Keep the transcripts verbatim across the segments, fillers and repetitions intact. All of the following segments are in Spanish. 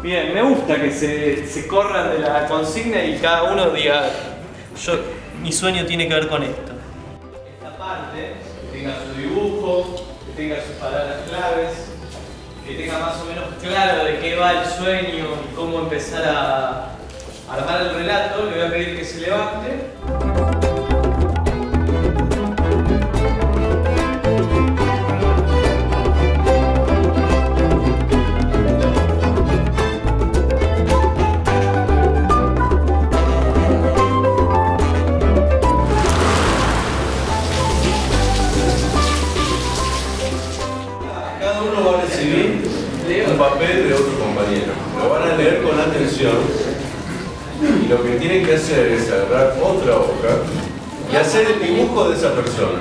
Bien, me gusta que se, se corran de la consigna y cada uno diga, yo, mi sueño tiene que ver con esto. Esta parte, que tenga su dibujo, que tenga sus palabras claves, que tenga más o menos claro de qué va el sueño y cómo empezar a armar el relato. Le voy a pedir que se levante. Un papel de otro compañero. Lo van a leer con atención y lo que tienen que hacer es agarrar otra hoja y hacer el dibujo de esa persona.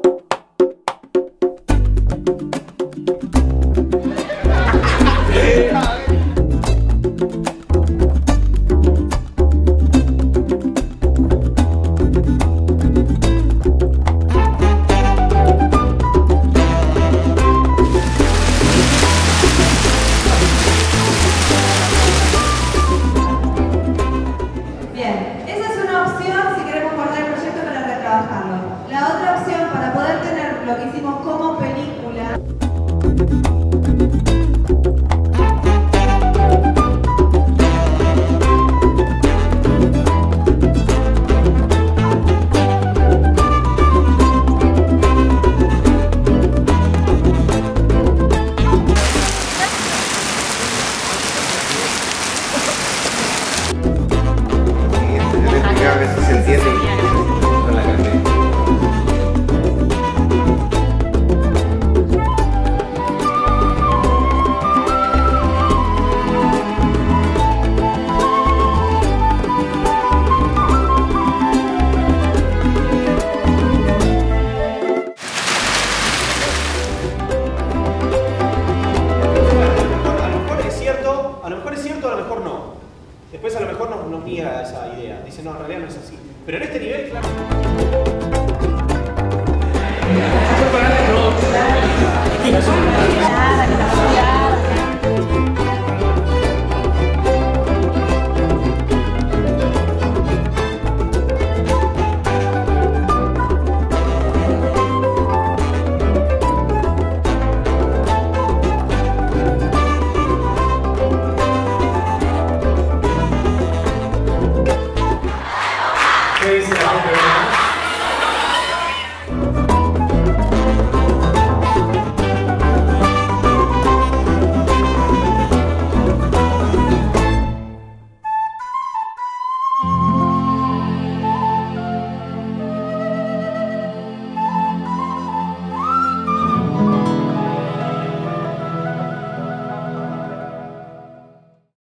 La otra opción para poder tener lo que hicimos como película. A veces se entiende con la canción. A lo mejor es cierto, a lo mejor no. Después a lo mejor nos, nos niega esa idea. Dice, no, en realidad no es así. Pero en este nivel, claro.